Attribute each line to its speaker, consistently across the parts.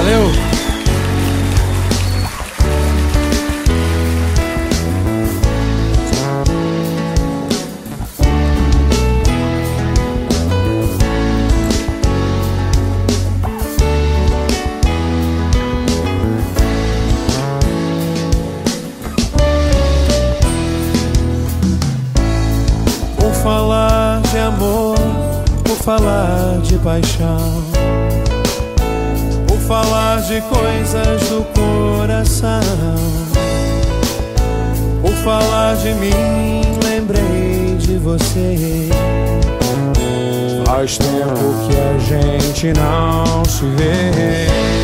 Speaker 1: Valeu!
Speaker 2: Por falar de amor, por falar de paixão, por falar de coisas do coração, por falar de mim, lembrei de você. Faz tempo que a gente não se vê.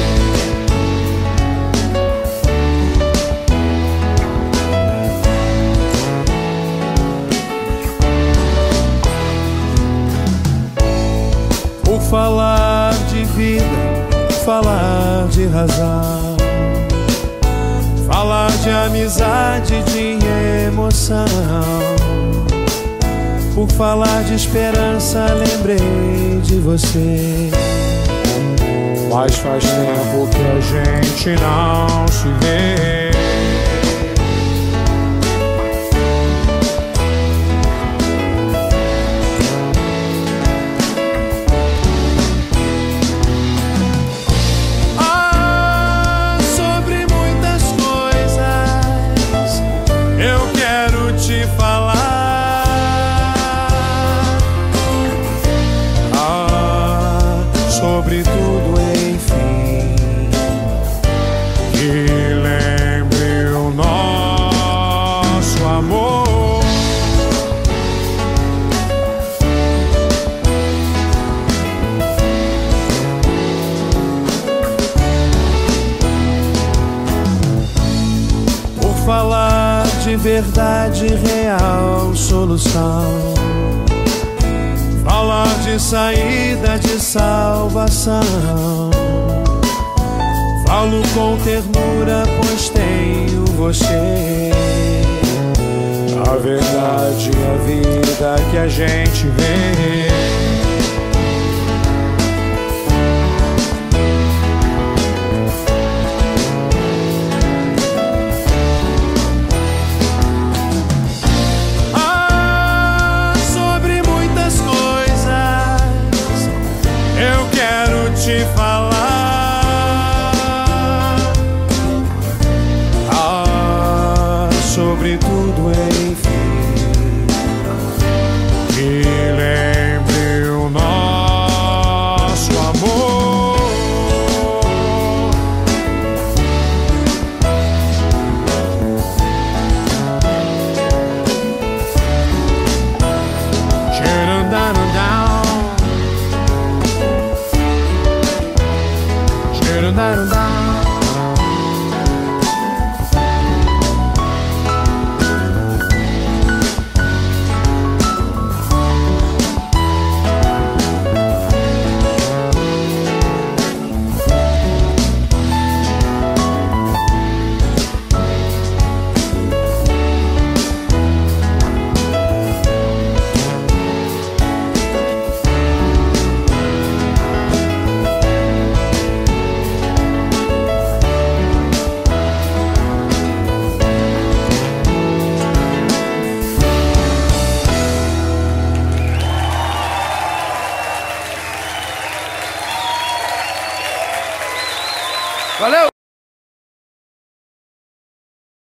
Speaker 2: Por falar de vida, falar de razão, falar de amizade, de emoção, por falar de esperança, lembrei de você. Mas faz tempo que a gente não se vê. Te falar sobre tudo, enfim, que lembre o nosso amor. Por falar de verdade real, solução, falar de saída, de salvação. Falo com ternura, pois tenho você. A verdade, a vida que a gente vê. Te falar sobre tudo, enfim, que lembre o nosso amor.
Speaker 1: Valeu!